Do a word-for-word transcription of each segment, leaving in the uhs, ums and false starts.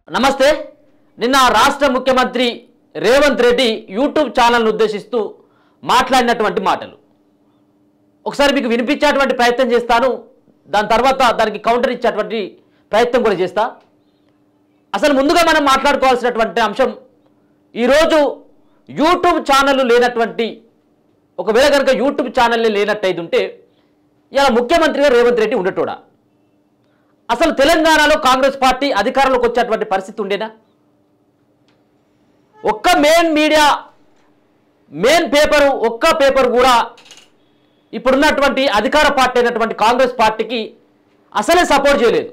నమస్తే. నిన్న రాష్ట్ర ముఖ్యమంత్రి రేవంత్ రెడ్డి యూట్యూబ్ ఛానల్ను ఉద్దేశిస్తూ మాట్లాడినటువంటి మాటలు ఒకసారి మీకు వినిపించేటువంటి ప్రయత్నం చేస్తాను. దాని తర్వాత దానికి కౌంటర్ ఇచ్చేటువంటి ప్రయత్నం కూడా చేస్తా. అసలు ముందుగా మనం మాట్లాడుకోవాల్సినటువంటి అంశం, ఈరోజు యూట్యూబ్ ఛానల్ లేనటువంటి, ఒకవేళ కనుక యూట్యూబ్ ఛానల్ లేనట్టయితే ఉంటే ఇలా ముఖ్యమంత్రిగా రేవంత్ రెడ్డి ఉండేటోడా? అసలు తెలంగాణలో కాంగ్రెస్ పార్టీ అధికారంలోకి వచ్చేటువంటి పరిస్థితి ఉండేనా? ఒక్క మెయిన్ మీడియా మెయిన్ పేపరు ఒక్క పేపర్ కూడా ఇప్పుడున్నటువంటి అధికార పార్టీ అయినటువంటి కాంగ్రెస్ పార్టీకి అసలే సపోర్ట్ చేయలేదు.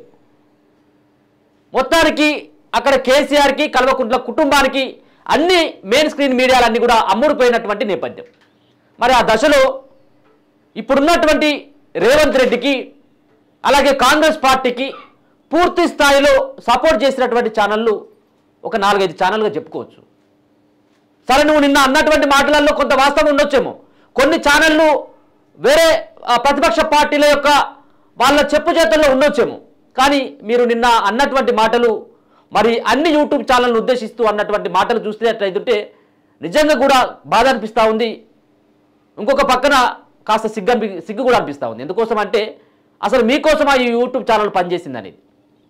మొత్తానికి అక్కడ కేసీఆర్కి, కల్వకుంట్ల కుటుంబానికి అన్ని మెయిన్ స్క్రీన్ మీడియాలన్నీ కూడా అమ్ముడుపోయినటువంటి నేపథ్యం. మరి ఆ దశలో ఇప్పుడున్నటువంటి రేవంత్ రెడ్డికి అలాగే కాంగ్రెస్ పార్టీకి పూర్తి స్థాయిలో సపోర్ట్ చేసినటువంటి ఛానళ్ళు ఒక నాలుగైదు ఛానల్గా చెప్పుకోవచ్చు. సరే, నువ్వు నిన్న అన్నటువంటి మాటలలో కొంత వాస్తవం ఉండొచ్చేమో. కొన్ని ఛానళ్ళు వేరే ప్రతిపక్ష పార్టీల యొక్క వాళ్ళ చెప్పు చేతుల్లో ఉండొచ్చేమో. కానీ మీరు నిన్న అన్నటువంటి మాటలు, మరి అన్ని యూట్యూబ్ ఛానల్ను ఉద్దేశిస్తూ అన్నటువంటి మాటలు చూసినట్లయితే నిజంగా కూడా బాధ అనిపిస్తూ ఉంది. ఇంకొక పక్కన కాస్త సిగ్గు అనిపి సిగ్గు కూడా అనిపిస్తూ ఉంది. ఎందుకోసం అంటే అసలు మీకోసం ఈ యూట్యూబ్ ఛానల్ పనిచేసింది అనేది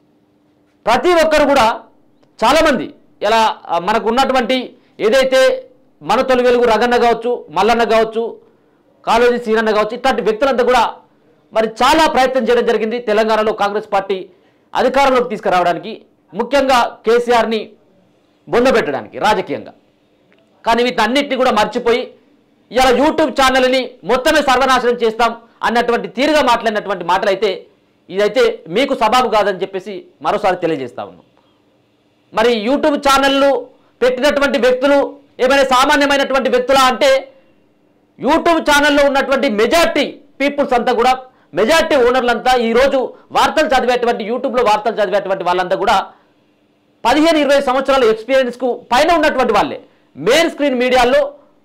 ప్రతి ఒక్కరు కూడా చాలామంది ఇలా మనకు ఉన్నటువంటి ఏదైతే మన తొలి వెలుగు రగన్న కావచ్చు, మల్లన్న కావచ్చు, కాళోజీ సీనన్న కావచ్చు, ఇట్లాంటి వ్యక్తులంతా కూడా మరి చాలా ప్రయత్నం చేయడం జరిగింది తెలంగాణలో కాంగ్రెస్ పార్టీ అధికారంలోకి తీసుకురావడానికి, ముఖ్యంగా కేసీఆర్ని బొందబెట్టడానికి రాజకీయంగా. కానీ వీటన్నిటిని కూడా మర్చిపోయి ఇలా యూట్యూబ్ ఛానల్ని మొత్తమే సర్వనాశనం చేస్తాం అన్నటువంటి తీరుగా మాట్లాడినటువంటి మాటలు అయితే ఇదైతే మీకు సబాబు కాదని చెప్పేసి మరోసారి తెలియజేస్తా ఉన్నాం. మరి యూట్యూబ్ ఛానళ్ళు పెట్టినటువంటి వ్యక్తులు ఏమైనా సామాన్యమైనటువంటి వ్యక్తులా అంటే యూట్యూబ్ ఛానల్లో ఉన్నటువంటి మెజార్టీ పీపుల్స్ అంతా కూడా, మెజార్టీ ఓనర్లంతా ఈరోజు వార్తలు చదివేటువంటి, యూట్యూబ్లో వార్తలు చదివేటువంటి వాళ్ళంతా కూడా పదిహేను ఇరవై సంవత్సరాల ఎక్స్పీరియన్స్కు పైన ఉన్నటువంటి వాళ్ళే. మెయిన్ స్క్రీన్ మీడియాల్లో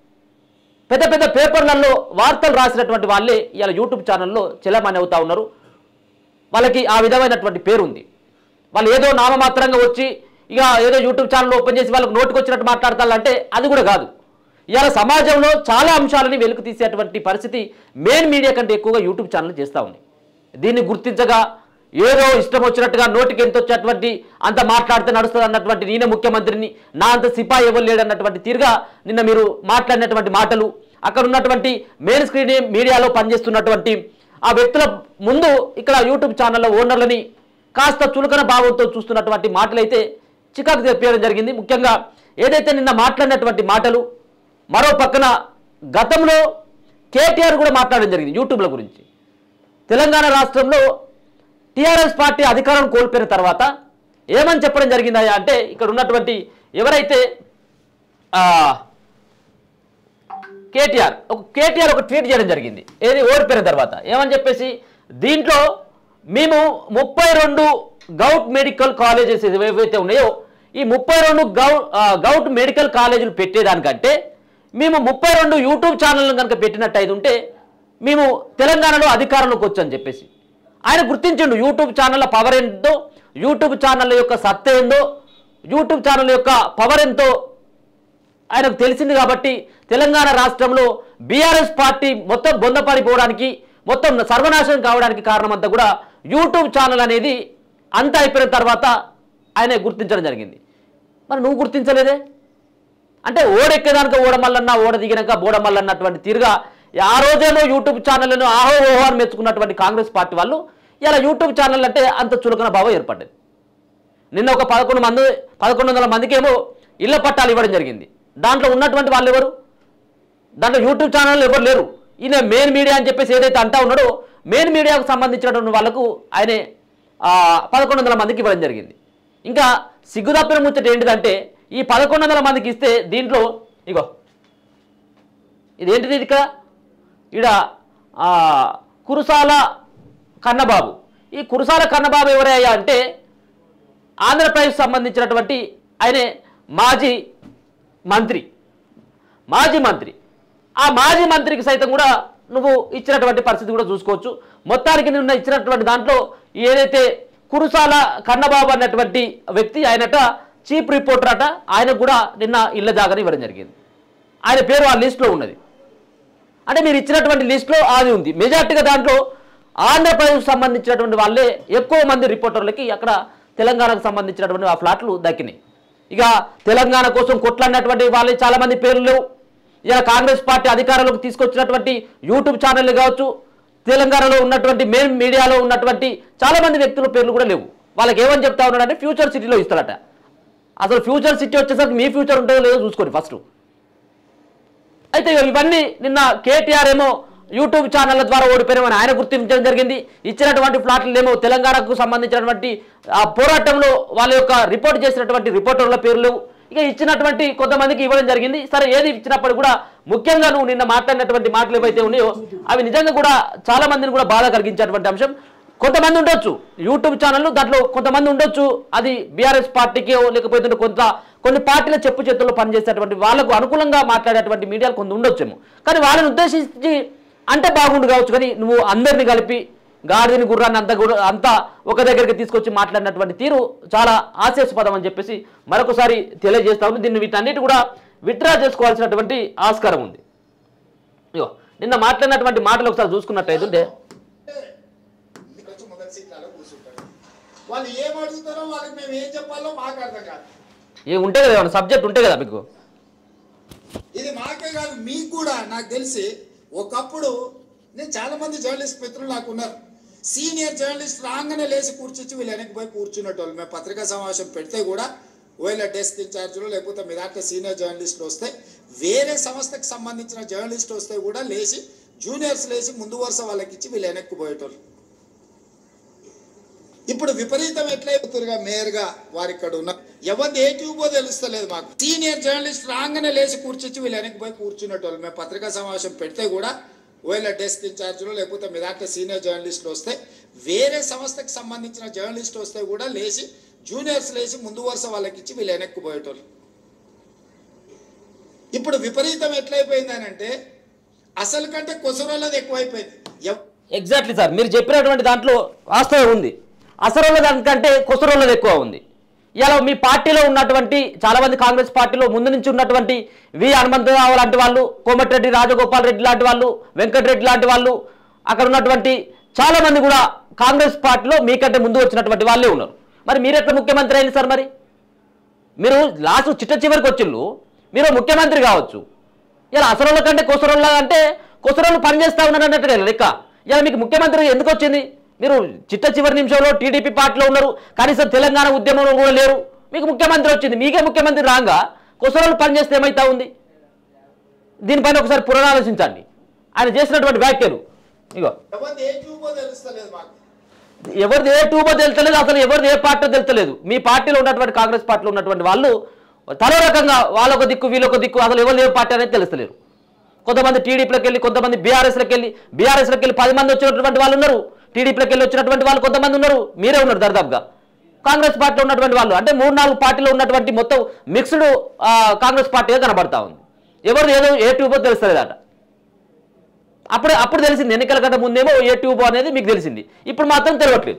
పెద్ద పెద్ద పేపర్లలో వార్తలు రాసినటువంటి వాళ్ళే ఇలా యూట్యూబ్ ఛానల్లో చెలమని అవుతా ఉన్నారు. వాళ్ళకి ఆ విధమైనటువంటి పేరు ఉంది. వాళ్ళు ఏదో నామమాత్రంగా వచ్చి ఇక ఏదో యూట్యూబ్ ఛానల్ ఓపెన్ చేసి వాళ్ళకి నోటుకు వచ్చినట్టు మాట్లాడతారంటే అది కూడా కాదు. ఇవాళ సమాజంలో చాలా అంశాలని వెలుగు తీసేటువంటి పరిస్థితి మెయిన్ మీడియా కంటే ఎక్కువగా యూట్యూబ్ ఛానల్ చేస్తూ ఉంది. దీన్ని గుర్తించగా ఏదో ఇష్టం వచ్చినట్టుగా నోటికి ఎంత వచ్చేటువంటి అంత మాట్లాడితే నడుస్తుంది అన్నటువంటి, నేనే ముఖ్యమంత్రిని, నా అంత సిపాయి ఎవరు లేడన్నటువంటి తీరుగా నిన్న మీరు మాట్లాడినటువంటి మాటలు, అక్కడ ఉన్నటువంటి మెయిన్ స్క్రీన్ మీడియాలో పనిచేస్తున్నటువంటి ఆ వ్యక్తుల ముందు ఇక్కడ యూట్యూబ్ ఛానళ్ళ ఓనర్లని కాస్త చులకన భావంతో చూస్తున్నటువంటి మాటలైతే చికాకు తెప్పించడం జరిగింది. ముఖ్యంగా ఏదైతే నిన్న మాట్లాడినటువంటి మాటలు, మరో పక్కన గతంలో కేటీఆర్ కూడా మాట్లాడడం జరిగింది యూట్యూబ్ల గురించి. తెలంగాణ రాష్ట్రంలో టీఆర్ఎస్ పార్టీ అధికారం కోల్పోయిన తర్వాత ఏమని చెప్పడం జరిగిందా అంటే, ఇక్కడ ఉన్నటువంటి ఎవరైతే కేటీఆర్ ఒక కేటీఆర్ ఒక ట్వీట్ చేయడం జరిగింది ఏది ఓడిపోయిన తర్వాత. ఏమని చెప్పేసి, దీంట్లో మేము ముప్పై రెండు గౌట్ మెడికల్ కాలేజెస్ ఏవైతే ఉన్నాయో ఈ ముప్పై రెండు గౌ గౌట్ మెడికల్ కాలేజీలు పెట్టేదానికంటే మేము ముప్పై రెండు యూట్యూబ్ ఛానళ్ళను కనుక పెట్టినట్టయితే ఉంటే మేము తెలంగాణలో అధికారంలోకి వచ్చని చెప్పేసి ఆయన గుర్తించిండు. యూట్యూబ్ ఛానళ్ళ పవర్ ఎంతో, యూట్యూబ్ ఛానళ్ళ యొక్క సత్తా ఏందో, యూట్యూబ్ ఛానల్ యొక్క పవర్ ఎంతో ఆయనకు తెలిసింది. కాబట్టి తెలంగాణ రాష్ట్రంలో బీఆర్ఎస్ పార్టీ మొత్తం బొందపడిపోవడానికి, మొత్తం సర్వనాశనం కావడానికి కారణం అంతా కూడా యూట్యూబ్ ఛానల్ అనేది అంతా అయిపోయిన తర్వాత ఆయన గుర్తించడం జరిగింది. మరి నువ్వు గుర్తించలేదే అంటే, ఓడెక్కేదానిక ఓడమల్లన్నా, ఓడ దిగినాక బోడమల్లన్నటువంటి తీరుగా ఆ రోజేమో యూట్యూబ్ ఛానళ్లను ఆహో ఓహో అని మెచ్చుకున్నటువంటి కాంగ్రెస్ పార్టీ వాళ్ళు ఇలా యూట్యూబ్ ఛానల్ అంటే అంత చులకన భావం ఏర్పడ్డది. నిన్న ఒక పదకొండు మంది పదకొండు వందల మందికి ఏమో ఇళ్ల పట్టాలు ఇవ్వడం జరిగింది. దాంట్లో ఉన్నటువంటి వాళ్ళు ఎవరు? దాంట్లో యూట్యూబ్ ఛానల్ ఎవరు లేరు. ఈయన మెయిన్ మీడియా అని చెప్పేసి ఏదైతే అంటా ఉన్నాడో మెయిన్ మీడియాకు సంబంధించినటువంటి వాళ్ళకు ఆయనే పదకొండు వందల మందికి ఇవ్వడం జరిగింది. ఇంకా సిగ్గుదప్పిన ముచ్చట ఏంటిదంటే, ఈ పదకొండు వందల మందికి ఇస్తే దీంట్లో ఇగో ఇదేంటిది, ఇక్కడ ఈడ కురుసాల కన్నబాబు. ఈ కురుసాల కన్నబాబు ఎవరయ్యా అంటే ఆంధ్రప్రదేశ్ సంబంధించినటువంటి ఆయనే మాజీ మంత్రి మాజీ మంత్రి ఆ మాజీ మంత్రికి సైతం కూడా నువ్వు ఇచ్చినటువంటి పరిస్థితి కూడా చూసుకోవచ్చు. మొత్తానికి నిన్న ఇచ్చినటువంటి దాంట్లో ఏదైతే కురుసాల కన్నబాబు అన్నటువంటి వ్యక్తి ఆయనట చీఫ్ రిపోర్టర్ అట. ఆయనకు కూడా నిన్న ఇళ్ల జాగాని ఇవ్వడం జరిగింది. ఆయన పేరు ఆ లిస్టులో ఉన్నది. అంటే మీరు ఇచ్చినటువంటి లిస్టులో అది ఉంది. మెజార్టీగా దాంట్లో ఆంధ్రప్రదేశ్కు సంబంధించినటువంటి వాళ్ళే ఎక్కువ మంది రిపోర్టర్లకి అక్కడ తెలంగాణకు సంబంధించినటువంటి ఆ ఫ్లాట్లు దక్కినాయి. ఇక తెలంగాణ కోసం కొట్లాడినటువంటి వాళ్ళు చాలామంది పేర్లు లేవు. ఇలా కాంగ్రెస్ పార్టీ అధికారంలోకి తీసుకొచ్చినటువంటి యూట్యూబ్ ఛానళ్ళు కావచ్చు, తెలంగాణలో ఉన్నటువంటి మెయిన్ మీడియాలో ఉన్నటువంటి చాలామంది వ్యక్తుల పేర్లు కూడా లేవు. వాళ్ళకి ఏమని చెప్తా ఉన్నాడంటే ఫ్యూచర్ సిటీలో ఇస్తారట. అసలు ఫ్యూచర్ సిటీ వచ్చేసరికి మీ ఫ్యూచర్ ఉంటుందో లేదో చూసుకోండి ఫస్ట్. అయితే ఇవన్నీ నిన్న కేటీఆర్ ఏమో యూట్యూబ్ ఛానళ్ళ ద్వారా ఓడిపోయినామని ఆయన గుర్తించడం జరిగింది. ఇచ్చినటువంటి ఫ్లాట్లు ఏమో తెలంగాణకు సంబంధించినటువంటి ఆ పోరాటంలో వాళ్ళ యొక్క రిపోర్ట్ చేసినటువంటి రిపోర్టర్ల పేర్లు ఇక ఇచ్చినటువంటి కొంతమందికి ఇవ్వడం జరిగింది. సరే ఏది ఇచ్చినప్పుడు కూడా ముఖ్యంగా నువ్వు నిన్న మాట్లాడినటువంటి మాటలు ఏవైతే ఉన్నాయో అవి నిజంగా కూడా చాలా మందిని కూడా బాధ కలిగించేటువంటి అంశం. కొంతమంది ఉండొచ్చు యూట్యూబ్ ఛానళ్ళు, దాంట్లో కొంతమంది ఉండొచ్చు అది బీఆర్ఎస్ పార్టీకి లేకపోతే కొంత కొన్ని పార్టీల చెప్పు చేతుల్లో పనిచేసేటువంటి వాళ్ళకు అనుకూలంగా మాట్లాడేటువంటి మీడియాలు కొంత ఉండొచ్చేమో. కానీ వాళ్ళని ఉద్దేశించి అంటే బాగుండు కావచ్చు. కానీ నువ్వు అందరినీ కలిపి గాడిదని గుర్రాన్ని అంతా కూడా అంతా ఒక దగ్గరికి తీసుకొచ్చి మాట్లాడినటువంటి తీరు చాలా హాస్యాస్పదం అని చెప్పేసి మరొకసారి తెలియజేస్తా ఉంది. దీన్ని వీటన్నిటి కూడా విత్డ్రా చేసుకోవాల్సినటువంటి ఆస్కారం ఉంది. ఇగో నిన్న మాట్లాడినటువంటి మాటలు ఒకసారి చూసుకున్నట్టయితే వాళ్ళు ఏం అడుగుతారో వాళ్ళకి మేము ఏం చెప్పాలో మాకు అర్థం కాదు. ఏ ఉంటే కదా సబ్జెక్ట్ ఉంటే కదా మీకు. ఇది మాకే కాదు మీకు కూడా. నాకు తెలిసి ఒకప్పుడు నేను చాలా మంది జర్నలిస్ట్ మిత్రులు నాకు ఉన్నారు. సీనియర్ జర్నలిస్ట్ రాగానే లేచి కూర్చొచ్చి వీళ్ళు వెనక్కి పోయి కూర్చున్నట్టు. మేము పత్రికా సమావేశం పెడితే కూడా ఒకవేళ డెస్క్ ఇన్ఛార్జీలు లేకపోతే మీ దాంట్లో సీనియర్ జర్నలిస్టులు వస్తే, వేరే సంస్థకు సంబంధించిన జర్నలిస్ట్ వస్తే కూడా లేచి జూనియర్స్ లేచి ముందు వరుస వాళ్ళకి ఇచ్చి వీళ్ళు వెనక్కి పోయేటోళ్ళు. ఇప్పుడు విపరీతం ఎట్లయిపోతురుగా మేయర్గా వారి ఇక్కడ ఉన్న ఎవరిది ఏ ట్యూబో తెలుస్తలేదు మాకు. సీనియర్ జర్నలిస్ట్ రాగానే లేచి కూర్చొచ్చి వీళ్ళు వెనక్కి పోయి కూర్చున్నట్టు. మేము పత్రికా సమావేశం పెడితే కూడా ఒకవేళ డెస్క్ ఇన్ఛార్జీలు లేకపోతే మీ దాంట్లో సీనియర్ జర్నలిస్టులు వస్తే, వేరే సంస్థకు సంబంధించిన జర్నలిస్ట్ వస్తే కూడా లేచి జూనియర్స్ లేచి ముందు వరుస వాళ్ళకి ఇచ్చి వీళ్ళు వెనక్కి పోయేటోళ్ళు. ఇప్పుడు విపరీతం ఎట్లయిపోయింది అని అంటే అసలు కంటే కొసరోళ్ళది ఎక్కువైపోయింది. ఎగ్జాక్ట్లీ సార్, మీరు చెప్పినటువంటి దాంట్లో వాస్తవం ఉంది. అసలు దానికంటే కొసరోళ్ళది ఎక్కువ ఉంది. ఇలా మీ పార్టీలో ఉన్నటువంటి చాలామంది కాంగ్రెస్ పార్టీలో ముందు నుంచి ఉన్నటువంటి వి హనుమంతరావు లాంటి వాళ్ళు, కోమటిరెడ్డి రాజగోపాల్ రెడ్డి లాంటి వాళ్ళు, వెంకటరెడ్డి లాంటి వాళ్ళు, అక్కడ ఉన్నటువంటి చాలామంది కూడా కాంగ్రెస్ పార్టీలో మీకంటే ముందు వచ్చినటువంటి వాళ్ళే ఉన్నారు. మరి మీరు ఎట్లా ముఖ్యమంత్రి అయింది సార్? మరి మీరు లాస్ట్ చిట్ట చివరికి వచ్చిళ్ళు, మీరు ముఖ్యమంత్రి కావచ్చు. ఇలా అసలు కంటే కొసరోళ్ళ అంటే కొసరోళ్ళు పనిచేస్తా ఉన్నారు అన్నట్టుగా లెక్క. ఇలా మీకు ముఖ్యమంత్రి ఎందుకు వచ్చింది? మీరు చిట్ట చివరి నిమిషంలో టీడీపీ పార్టీలో ఉన్నారు, కనీసం తెలంగాణ ఉద్యమంలో కూడా లేరు. మీకు ముఖ్యమంత్రి వచ్చింది, మీకే ముఖ్యమంత్రి రాగా కొసరోళ్ళు పనిచేస్తే ఏమైతా ఉంది? దీనిపైన ఒకసారి పునరాలోచించండి ఆయన చేసినటువంటి వ్యాఖ్యలు. ఇగో ఎవరిది ఏ ట్యూబో తెలుస్తలేదు, అసలు ఎవరిది ఏ పార్టీ తెలుస్తలేదు. మీ పార్టీలో ఉన్నటువంటి కాంగ్రెస్ పార్టీలో ఉన్నటువంటి వాళ్ళు తలో రకంగా వాళ్ళొక దిక్కు వీళ్ళొక దిక్కు, అసలు ఎవరు ఏ పార్టీ అనేది తెలుస్తలేరు. కొంతమంది టీడీపీలోకి వెళ్ళి, కొంతమంది బీఆర్ఎస్లోకి వెళ్ళి, బీఆర్ఎస్లోకి వెళ్ళి పది మంది వచ్చినటువంటి వాళ్ళు ఉన్నారు, టీడీపీలోకి వెళ్ళి వచ్చినటువంటి వాళ్ళు కొంతమంది ఉన్నారు, మీరే ఉన్నారు దర్దాపుగా. కాంగ్రెస్ పార్టీలో ఉన్నటువంటి వాళ్ళు అంటే మూడు నాలుగు పార్టీలో ఉన్నటువంటి మొత్తం మిక్స్డ్ కాంగ్రెస్ పార్టీగా కనబడతా ఉంది. ఎవరు ఏదో ఏ ట్యూబో తెలుస్తలేదట. అప్పుడు అప్పుడు తెలిసింది, ఎన్నికల కంటే ముందేమో ఏ ట్యూబో అనేది మీకు తెలిసింది, ఇప్పుడు మాత్రం తెలియట్లేదు.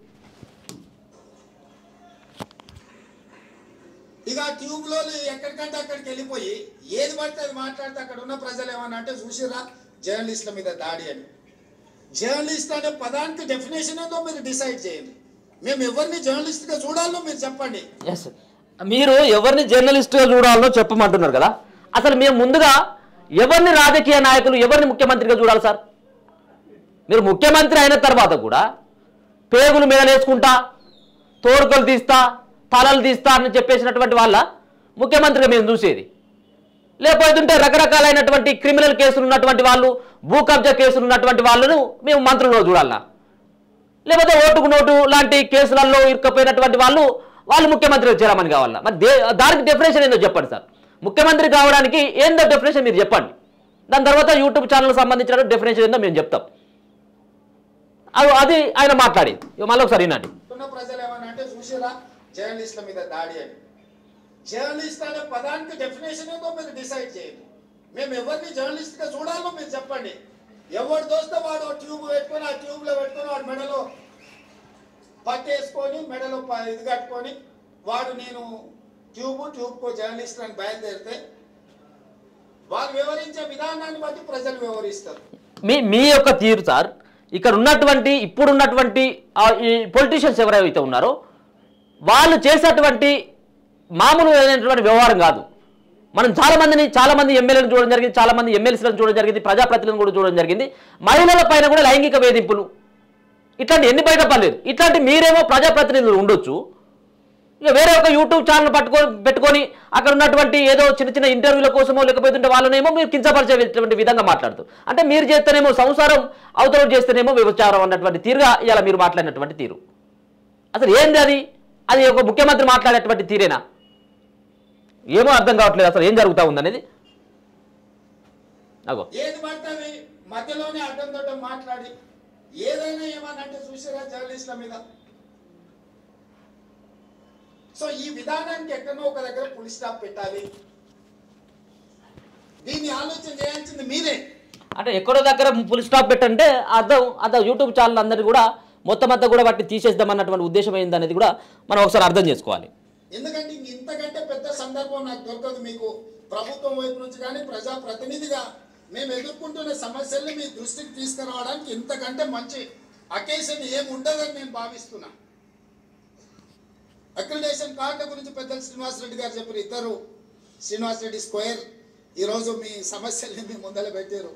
ఇక ట్యూబ్ లో ఎక్కడికంటే అక్కడికి వెళ్ళిపోయి ఏది పడితే అది మాట్లాడితే అక్కడ ఉన్న ప్రజలు ఏమన్నా అంటే చూసిరా జర్నలిస్టుల మీద దాడి అని. జర్నలిస్ట్ అనే పదానికి డెఫినేషన్ ఏదో మీరు డిసైడ్ చేయండి. మేము ఎవరిని జర్నలిస్ట్గా చూడాలో మీరు చెప్పండి. ఎస్, మీరు ఎవరిని జర్నలిస్ట్గా చూడాలో చెప్పమంటున్నారు కదా. అసలు మేము ముందుగా ఎవరిని రాజకీయ నాయకులు, ఎవరిని ముఖ్యమంత్రిగా చూడాలి సార్? మీరు ముఖ్యమంత్రి అయిన తర్వాత కూడా పేగులు మీద వేసుకుంటా, తోడుకలు తీస్తా, తలలు తీస్తా అని చెప్పేసినటువంటి వాళ్ళ ముఖ్యమంత్రిగా మేము చూసేది. లేకపోతుంటే రకరకాలైనటువంటి క్రిమినల్ కేసులు ఉన్నటువంటి వాళ్ళు, భూ కబ్జా కేసులు ఉన్నటువంటి వాళ్ళను మేము మంత్రుల్లో చూడాలా? లేకపోతే ఓటుకు నోటు లాంటి కేసులలో ఇరుక్కపోయినటువంటి వాళ్ళు వాళ్ళు ముఖ్యమంత్రిగా చేరమని కావాలా? మరి దానికి డెఫినేషన్ ఏందో చెప్పండి సార్. ముఖ్యమంత్రి కావడానికి ఏందో డెఫినేషన్ మీరు చెప్పండి. దాని తర్వాత యూట్యూబ్ ఛానల్కి సంబంధించిన డెఫినేషన్ ఏందో మేము చెప్తాం. అది అది ఆయన మాట్లాడేది. మళ్ళీ ఒకసారి వినండి. ప్రజలు ఏమన్నా అంటే చూసిరా జర్నలిస్టుల మీద దాడి అని. జర్నలిస్ట్ అనే పదానికి డెఫినేషన్ ఏదో మీరు డిసైడ్ చేయండి. మేము ఎవరిని జర్నలిస్ట్గా చూడాలో మీరు చెప్పండి. ఎవరు దోస్తే వాడు ట్యూబ్ పెట్టుకొని ఆ ట్యూబ్లో పెట్టుకొని వాడు మెడలో పట్టేసుకొని మెడలో ప- ఇది కట్టుకొని వాడు నేను ట్యూబ్ ట్యూబ్కో జర్నలిస్ట్ అని బయలుదేరితే వాళ్ళు వివరించే విధానాన్ని బట్టి ప్రజలు వివరిస్తారు. మీ మీ యొక్క తీరు సార్, ఇక్కడ ఉన్నటువంటి ఇప్పుడున్నటువంటి ఆ, ఈ పొలిటీషియన్స్ ఎవరైతే ఉన్నారో వాళ్ళు చేసేటువంటి మామూలు అయినటువంటి వ్యవహారం కాదు. మనం చాలా మందిని చాలా మంది ఎమ్మెల్యేలను చూడడం జరిగింది, చాలా మంది ఎమ్మెల్సీలను చూడడం జరిగింది, ప్రజాప్రతినిధులను కూడా చూడడం జరిగింది. మహిళల పైన కూడా లైంగిక వేధింపులు ఇట్లాంటి ఎన్ని బయట పర్లేదు. ఇట్లాంటి మీరేమో ప్రజాప్రతినిధులు ఉండొచ్చు, ఇక వేరే ఒక యూట్యూబ్ ఛానల్ పట్టుకొని పెట్టుకొని అక్కడ ఉన్నటువంటి ఏదో చిన్న చిన్న ఇంటర్వ్యూల కోసమో లేకపోతే వాళ్ళనేమో మీరు కించపరిచేటువంటి విధంగా మాట్లాడుతూ, అంటే మీరు చేస్తేనేమో సంసారం, అవతల చేస్తేనేమో వ్యభిచారం అన్నటువంటి తీరుగా ఇలా మీరు మాట్లాడినటువంటి తీరు అసలు ఏంది? అది అది ఒక ముఖ్యమంత్రి మాట్లాడేటువంటి తీరేనా? ఏమో అర్థం కావట్లేదు అసలు ఏం జరుగుతూ ఉందనేది. అగో ఏది పడుతుంది మధ్యలోనే అడ్డం దొడ్డం మాట్లాడి ఏదైనా ఏమనంటే చూసారా జర్నలిస్టుల మీద. సో ఈ విధానానికి ఎక్కడో ఒక దగ్గర పులి స్టాప్ పెట్టాలి. దీన్ని ఆలోచన చేయాల్సింది మీరే. అంటే ఎక్కడో దగ్గర ఫుల్ స్టాప్ పెట్టంటే అర్థం అర్థం యూట్యూబ్ ఛానల్ అందరినీ కూడా మొత్తం అంతా కూడా వాటిని తీసేద్దాం అన్నటువంటి ఉద్దేశం ఏంది అనేది కూడా మనం ఒకసారి అర్థం చేసుకోవాలి. ఎందుకంటే ఇంతకంటే పెద్ద సందర్భం నాకు దొరకదు. మీకు ప్రభుత్వం వైపు నుంచి కానీ ప్రజా ప్రతినిధిగా మేము ఎదుర్కొంటున్న సమస్యల్ని మీ దృష్టికి తీసుకురావడానికి ఇంతకంటే మంచి అకేషన్ ఏమి ఉండదని నేను భావిస్తున్నా. అక్రిడేషన్ కార్డుల గురించి పెద్దలు శ్రీనివాస్ రెడ్డి గారు చెప్పారు. ఇద్దరు శ్రీనివాస్ రెడ్డి స్క్వేర్ ఈరోజు మీ సమస్యల్ని మీ ముందర పెట్టారు.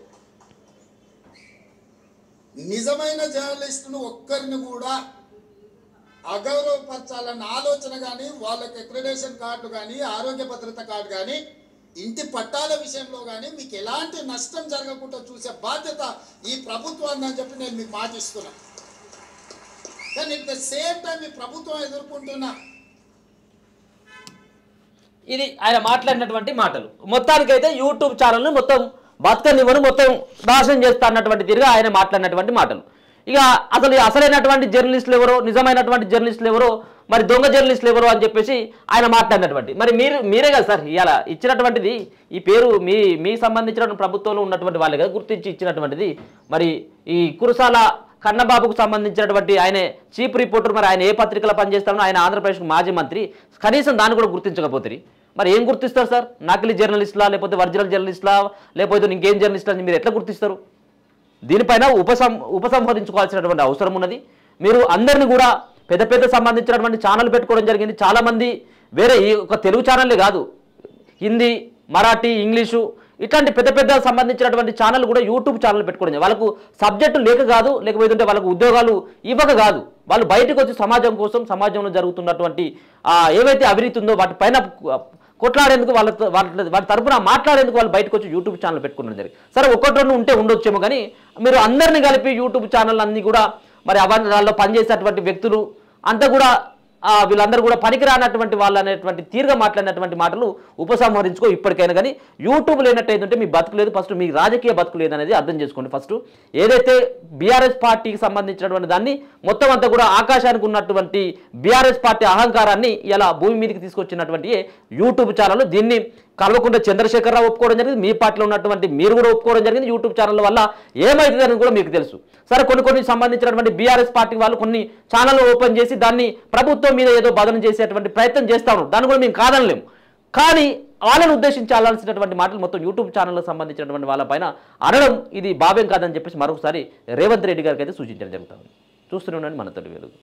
నిజమైన జర్నలిస్టును ఒక్కరిని కూడా అగౌరవపరచాలన్న ఆలోచన కానీ, వాళ్ళకి అక్రిడేషన్ కార్డు కానీ, ఆరోగ్య భద్రత కార్డు కానీ, ఇంటి పట్టాల విషయంలో కానీ మీకు ఎలాంటి నష్టం జరగకుండా చూసే బాధ్యత ఈ ప్రభుత్వాన్ని అని చెప్పి నేను మీకు మాటిస్తున్నా. కానీ ఎట్ ద సేమ్ టైం ఈ ప్రభుత్వం ఎదుర్కొంటున్న ఇది ఆయన మాట్లాడినటువంటి మాటలు. మొత్తానికైతే యూట్యూబ్ ఛానల్ని మొత్తం బతకనివ్వను, మొత్తం నాశనం చేస్తా అన్నటువంటి తీరుగా ఆయన మాట్లాడినటువంటి మాటలు. ఇక అసలు అసలైనటువంటి జర్నలిస్టులు ఎవరో, నిజమైనటువంటి జర్నలిస్టులు ఎవరో, మరి దొంగ జర్నలిస్టులు ఎవరో అని చెప్పేసి ఆయన మాట్లాడినటువంటి, మరి మీరు మీరే కదా సార్ ఇలా ఇచ్చినటువంటిది, ఈ పేరు మీ మీ సంబంధించిన ప్రభుత్వంలో ఉన్నటువంటి వాళ్ళే కదా గుర్తించి ఇచ్చినటువంటిది. మరి ఈ కురసాల కన్నబాబుకు సంబంధించినటువంటి ఆయన చీఫ్ రిపోర్టర్, మరి ఆయన ఏ పత్రికలో పనిచేస్తామో, ఆయన ఆంధ్రప్రదేశ్ మాజీ మంత్రి, కనీసం దాన్ని కూడా గుర్తించకపోతే మరి ఏం గుర్తిస్తారు సార్? నకిలీ జర్నలిస్టులా, లేకపోతే ఒరిజినల్ జర్నలిస్టులా, లేకపోతే ఇంకేం జర్నలిస్టులా అని మీరు ఎట్లా గుర్తిస్తారు? దీనిపైన ఉపసం ఉపసంహరించుకోవాల్సినటువంటి అవసరం ఉన్నది. మీరు అందరినీ కూడా పెద్ద పెద్ద సంబంధించినటువంటి ఛానల్ పెట్టుకోవడం జరిగింది. చాలామంది వేరే ఈ ఒక తెలుగు ఛానల్లే కాదు, హిందీ, మరాఠీ, ఇంగ్లీషు ఇట్లాంటి పెద్ద పెద్ద సంబంధించినటువంటి ఛానల్ కూడా యూట్యూబ్ ఛానల్ పెట్టుకోవడం, వాళ్ళకు సబ్జెక్టు లేక కాదు, లేకపోతే వాళ్ళకు ఉద్యోగాలు ఇవ్వక కాదు, వాళ్ళు బయటకు వచ్చి సమాజం కోసం, సమాజంలో జరుగుతున్నటువంటి ఏవైతే అవినీతి ఉందో వాటిపైన కొట్లాడేందుకు, వాళ్ళ వాళ్ళ వాటి తరపున మాట్లాడేందుకు వాళ్ళు బయటకు వచ్చి యూట్యూబ్ ఛానల్ పెట్టుకున్నది జరిగింది. సరే ఒకటి రెండు ఉంటే ఉండొచ్చేమో, కానీ మీరు అందరినీ కలిపి యూట్యూబ్ ఛానల్ అన్నీ కూడా మరి అవాండాల్లో పనిచేసేటువంటి వ్యక్తులు అంతా కూడా వీళ్ళందరూ కూడా పనికిరానటువంటి వాళ్ళు అనేటువంటి తీరుగా మాట్లాడినటువంటి మాటలు ఉపసంహరించుకో ఇప్పటికైనా. కానీ యూట్యూబ్ లేనట్టయితే మీ బతుకు లేదు, ఫస్ట్ మీ రాజకీయ బతుకు లేదనేది అర్థం చేసుకోండి. ఫస్ట్ ఏదైతే బీఆర్ఎస్ పార్టీకి సంబంధించినటువంటి దాన్ని మొత్తం అంతా కూడా ఆకాశానికి ఉన్నటువంటి బీఆర్ఎస్ పార్టీ అహంకారాన్ని ఇలా భూమి మీదకి తీసుకొచ్చినటువంటి యూట్యూబ్ ఛానల్. దీన్ని కల్వకుంట్ల చంద్రశేఖరరావు ఒప్పుకోవడం జరిగింది, మీ పార్టీలో ఉన్నటువంటి మీరు కూడా ఒప్పుకోవడం జరిగింది. యూట్యూబ్ ఛానల్ వల్ల ఏమవుతుందని కూడా మీకు తెలుసు. సరే కొన్ని కొన్ని సంబంధించినటువంటి బీఆర్ఎస్ పార్టీ వాళ్ళు కొన్ని ఛానల్ ఓపెన్ చేసి దాన్ని ప్రభుత్వం మీద ఏదో బదనం చేసేటువంటి ప్రయత్నం చేస్తా ఉన్నారు, దాన్ని కూడా మేము కాదనలేము. కానీ వాళ్ళని ఉద్దేశించి ఆడాల్సినటువంటి మాటలు మొత్తం యూట్యూబ్ ఛానల్కి సంబంధించినటువంటి వాళ్ళపైన అనడం ఇది భావ్యం కాదని చెప్పేసి మరొకసారి రేవంత్ రెడ్డి గారికి అయితే సూచించడం జరుగుతుంది. చూస్తూనే ఉండండి మన తొలి వెలుగు.